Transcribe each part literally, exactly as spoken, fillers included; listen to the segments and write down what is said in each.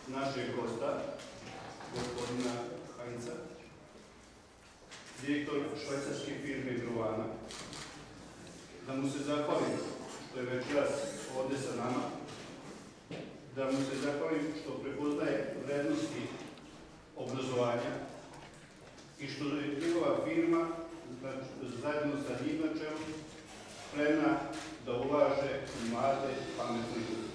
našeg gosta, gospodina Heinza, direktor švajcarske firme Grovana, da mu se zahvalim što je večeras ovde sa nama, da mu se zahvalim što prepoznaje vrednosti obrazovanja i što je njegova firma, zajedno sa njim na čelu, spremna da ulaže u mlade, pametne ljude.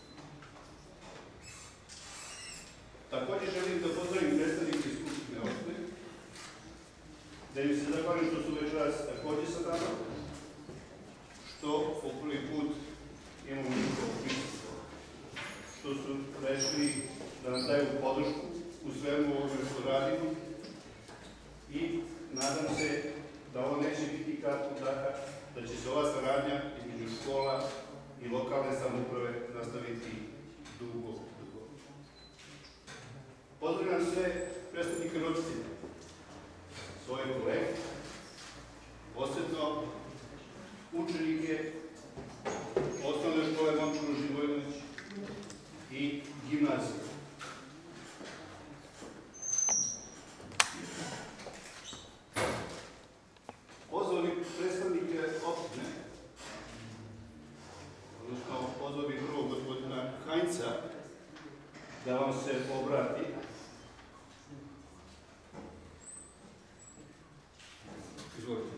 Također želim da pozdravim predstavnike Skupštine opštine, da im se zahvalim što su večeras također sa nama, što po prvi put imamo njihovo prisustvo, što su rešili da nam daju podršku u svemu ovome što radimo i nadam se da ovo neće biti kratko daha, da će se ova saradnja između škola i lokalne samouprave nastaviti dugo, dugo. Pozdravljam sve predstavnike roditelja, svoje kolege, posebno učenike osnovne škole Momčilo Živojinović i gimnazije. Pozvao bih predstavnike opštine, odnosno pozvao bih prvog gospodina Heinza da vam se obrati. Izvolite.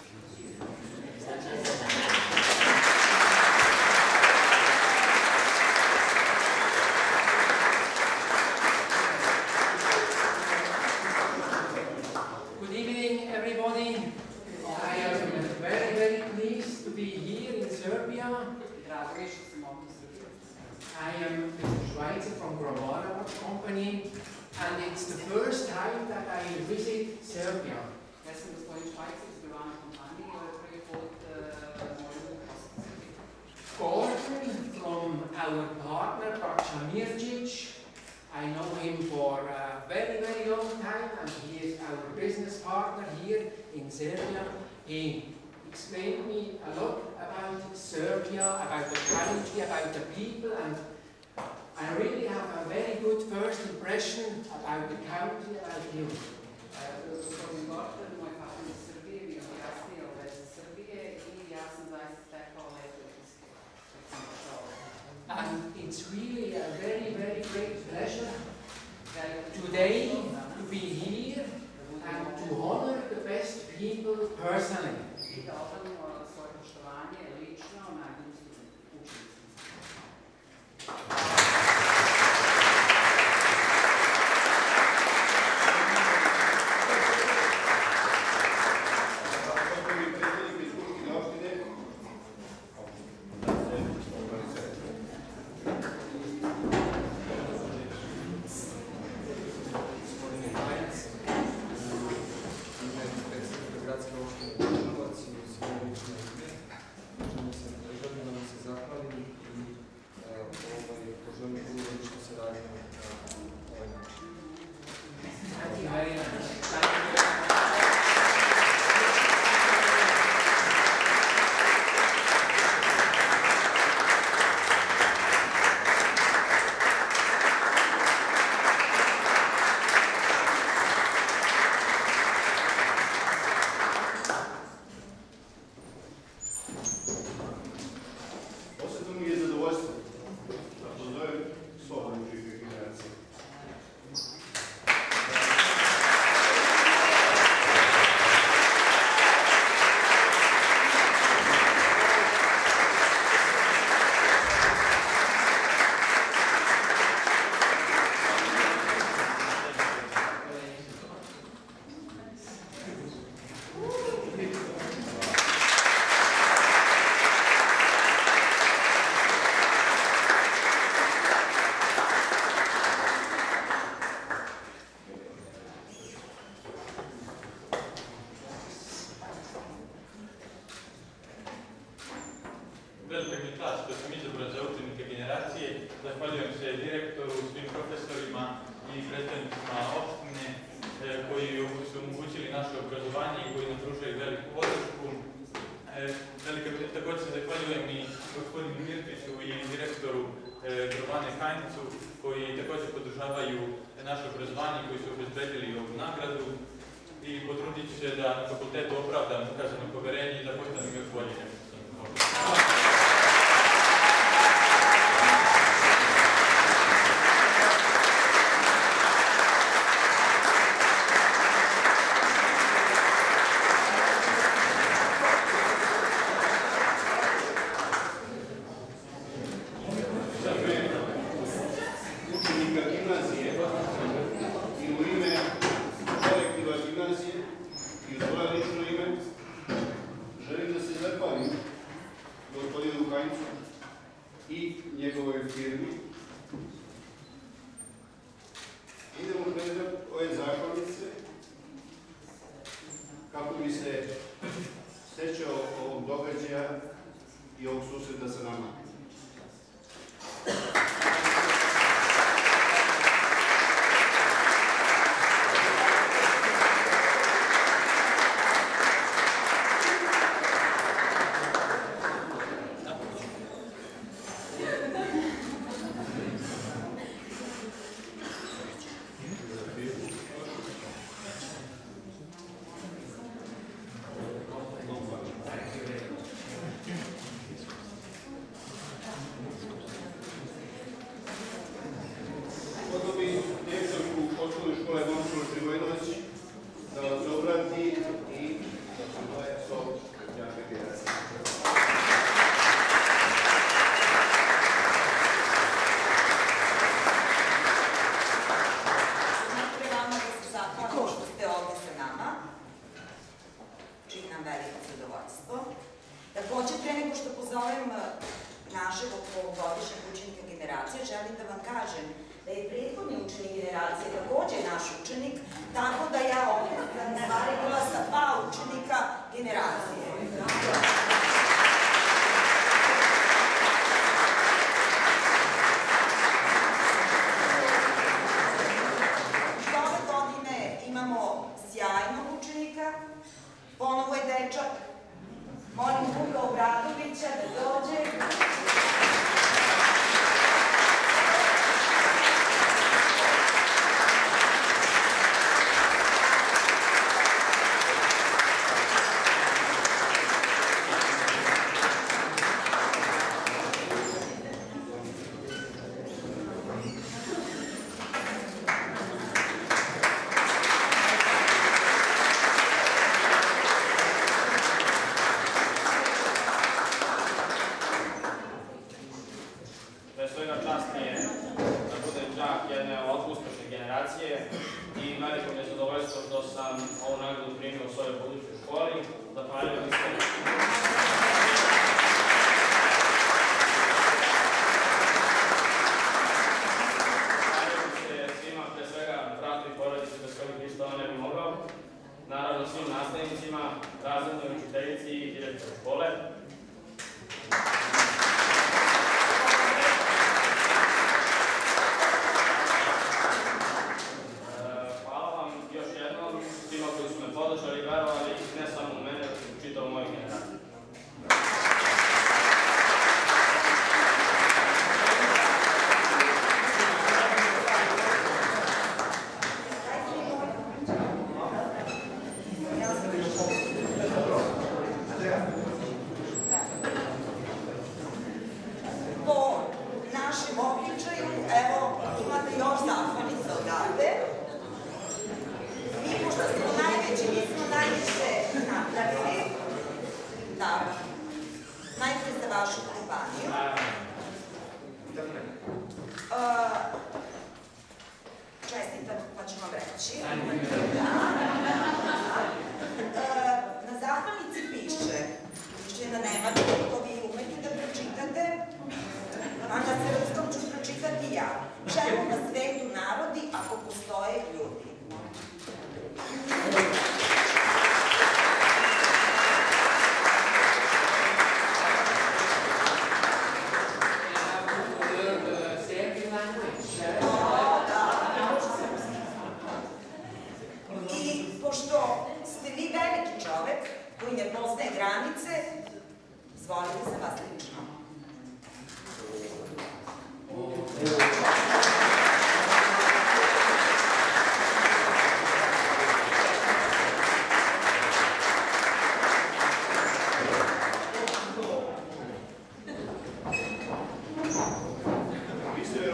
I am Mister Schweitzer from Grovana company, and it's the first time that I visit Serbia. Ja sam gospodin Švajcar iz Grovana kompanije i ovo je prvi put moram u posjetu. Gordon from our partner Bača Mirčić. I know him for a very very long time, and he is our business partner here in Serbia. He explained me a lot about Serbia, about the country, about the people, and I really have a very good first impression about the country, about you. Gospodin Gordon, moj partner iz Srbije, mi je objasnio u vezi Srbije i ja sam zaista stekao lepe utiske kad sam došao. And it's really a very, very great pleasure today to be here and to honor the best people personally. I da odanimo svoje poštovanje lično najboljim učenicima. Velika mi je čast što sam izabran za učenike generacije. Zahvaljujem se direktoru, svim profesorima i predstavnicima opštine koji su omogućili naše obrazovanje i koji nam pružaju veliku podršku. Velika, također se zahvaljujem i gospodinu Mirčiću i direktoru Grovane Hajncu, koji također podržavaju naše obrazovanje, koji su obezbedili ovu nagradu i potrudit ću se da na fakultetu opravdam ukazano poverenje i da postanem još bolje nego što sam mogao. I njegovoj firmi. Idemo predmet ove zahvalnice kako bi se sjećao ovog događaja i ovog susreta sa nama. Također, pre nego što pozovem našeg ovogodišnjeg učenika generacije, želim da vam kažem da je prethodni učenik generacije također naš učenik, tako da ja opet na stvari bila sa dva učenika generacije. Ove godine imamo sjajnog učenika, ponovo je dečak. Molim Vuka Obradovića da dođe. I veliko mi je zadovoljstvo što sam ovu nagradu primio u svojoj budućoj školi. Zahvaljujem se. Zahvaljujem se svima, pre svega bratu i porodici bez kojih ništa ovo ne bi mogao. Naravno svim nastavnicima, razrednoj učiteljici i direktoru škole. Podržali i verovali ne samo u mene, već u čitavu moju generaciju. Po našem običaju, evo, imate još zahvalnica odavde. Mi, pošto smo najveći, mi smo najviše napravili. Da, najprej za vašu kompaniju. Čestitam, pa ću vam reći. Na zahvalnici piše, piše na nemačkom, to vi umete da pročitate, a na srpskom ću pročitati ja. Čemu na svetu narodi ako postoje ljudi? I pošto ste vi veliki čovek koji ne poznaje granice, izvolite za vas lično.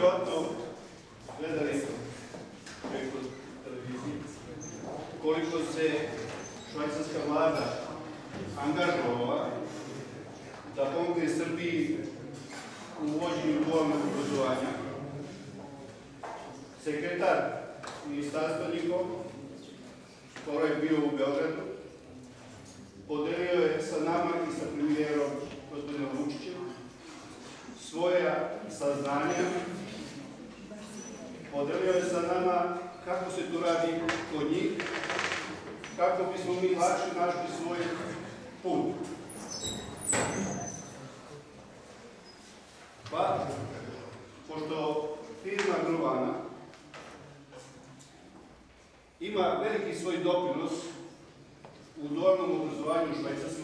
vjerojatno gledali preko televizije koliko se švajcarska vlada angažovala da pomogne Srbiji u uvođenju dualnog obrazovanja. Sekretar ministarstva njihov, skoro je bio u Beogradu, podelio je sa nama i sa premijerom gospodinom Vučićem svoja saznanja, podelio je sa nama kako se to radi kod njih, kako bismo mi lakše našli svoj put. Pa, pošto firma Grovana ima veliki svoj doprinos u dualnom obrazovanju u Švajcarskoj.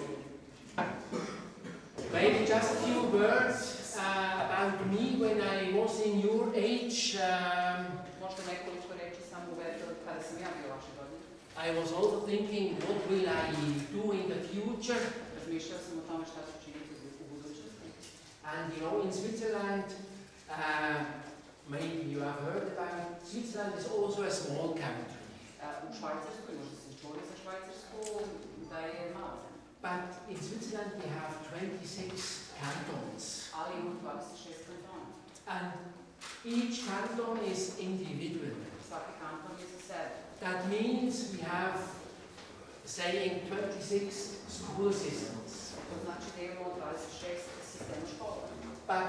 Maybe just a few words uh, about me when I was in your age. Um, Možda nekoliko reći samo u vezi od kada sam ja bio vaše godine. I was also thinking, what will I do in the future? Razmišljao sam o tome šta ću činiti u budućnosti. And you know, in Switzerland, uh, maybe you have heard about it, Switzerland is also a small country. Uh, u Švajcarskoj, možda ste čuli za Švajcarsku, da je mala zemlja. But in Switzerland we have twenty-six cantons. Ali ima dvadeset šest kantona. And each canton is individual. Svaki kanton je za sebe. That means we have, saying, twenty-six school systems. To znači da imamo dvadeset šest sistema škola. But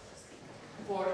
for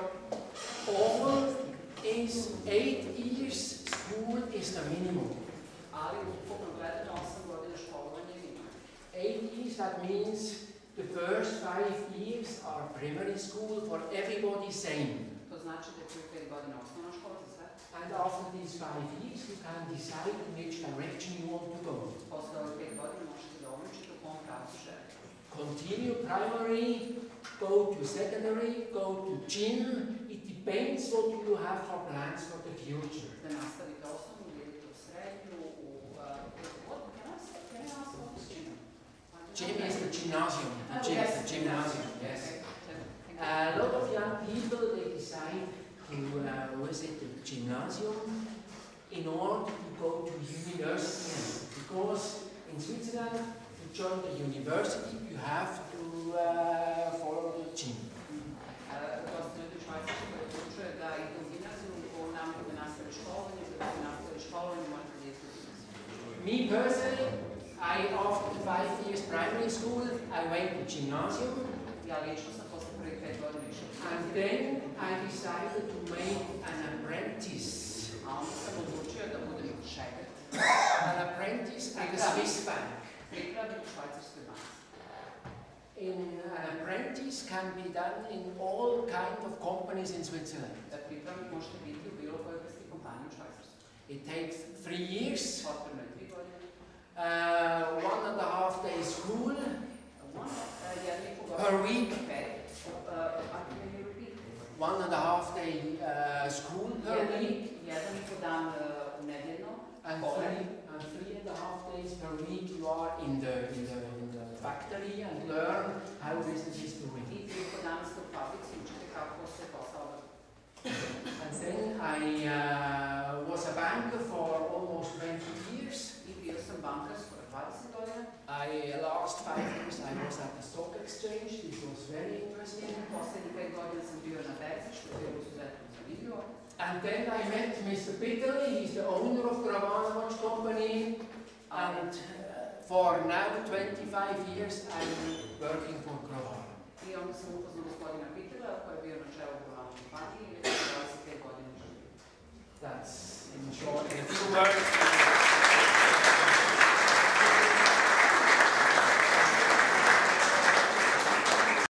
all is eight years school is the minimum. Ali ukupno gledano osam godina školovanja je minimum. Eight years, that means the first five years are primary school for everybody same. To znači da je pet godina osnovna škola za sve. And after these five years you can decide in which direction you want to go. Posle ovih pet godina možete da odlučite u kom pravcu želite. Continue primary, go to secondary, go to gym. It depends what you have for plans for the future. Da nastavite osnovnu, idete u srednju, u... What can I say? Can I ask what is gym? Gym is the gymnasium. The Oh, gym yes, is the gymnasium, yes. Okay. A lot of young people, they decide to uh, visit the gymnasium in order to go to university. Because in Switzerland, to join the university, you have to uh, follow the gym. Dosta ljudi u Švajcarskoj odlučuje da idu u gimnaziju u namjeru da nastave školovanje, da bi nastavili školovanje, možete da idete u gimnaziju. Me personally, I after the five years primary school, I went to gymnasium. Ja lično sam posle prvih pet godina išla. And then I decided to make an apprentice. A onda sam odlučio da budem šefer. An apprentice at a Swiss bank. Pripravnik u švajcarskoj banci. In an apprentice can be done in all kinds of companies in Switzerland. Da pripravnik možete biti u bilo kojoj vrsti kompanije u Švajcarskoj. It takes three years, Potrebno je tri godine. uh, one and a half day school per week, one and a half day uh, school per week, Jedan i po dan u nedeljno. and three, and three and a half days per week you are in the, in the, in the factory and learn how business is doing. I tri i po dana ste u fabrici i učite kako se posao obavlja. And then I uh, was a banker for almost twenty years. I bio sam bankar skoro dvadeset godina. I last five years I was at the stock exchange. It was very interesting. Poslednjih pet godina sam bio na berzi, što je bilo izuzetno zanimljivo. And then I met Mister Pitterly. He's the owner of Grovana Watch Company. And uh, for now twenty-five years I'm working for Grovana. I onda sam upoznao gospodina Pitera, koji je bio na čelu Grovana kompanije, i već dvadeset